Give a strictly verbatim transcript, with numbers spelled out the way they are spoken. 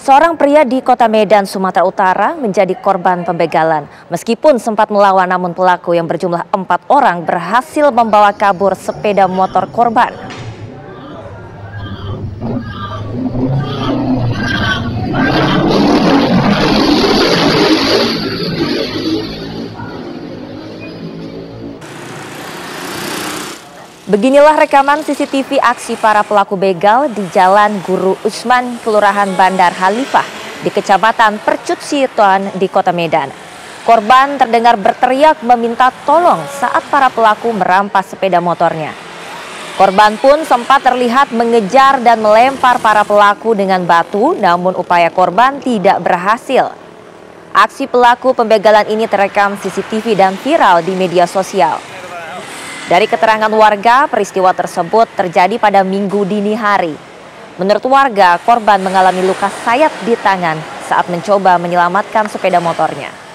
Seorang pria di Kota Medan, Sumatera Utara menjadi korban pembegalan. Meskipun sempat melawan, namun pelaku yang berjumlah empat orang berhasil membawa kabur sepeda motor korban. Beginilah rekaman C C T V aksi para pelaku begal di Jalan Guru Usman, Kelurahan Bandar Khalifah di Kecamatan Percut Siuton di Kota Medan. Korban terdengar berteriak meminta tolong saat para pelaku merampas sepeda motornya. Korban pun sempat terlihat mengejar dan melempar para pelaku dengan batu, namun upaya korban tidak berhasil. Aksi pelaku pembegalan ini terekam C C T V dan viral di media sosial. Dari keterangan warga, peristiwa tersebut terjadi pada Minggu dini hari. Menurut warga, korban mengalami luka sayat di tangan saat mencoba menyelamatkan sepeda motornya.